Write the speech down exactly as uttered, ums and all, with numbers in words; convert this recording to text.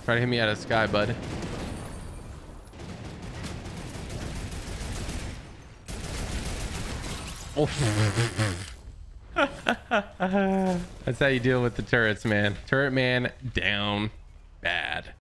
Try to hit me out of the sky, bud. Oh. That's how you deal with the turrets, man. Turret man down bad.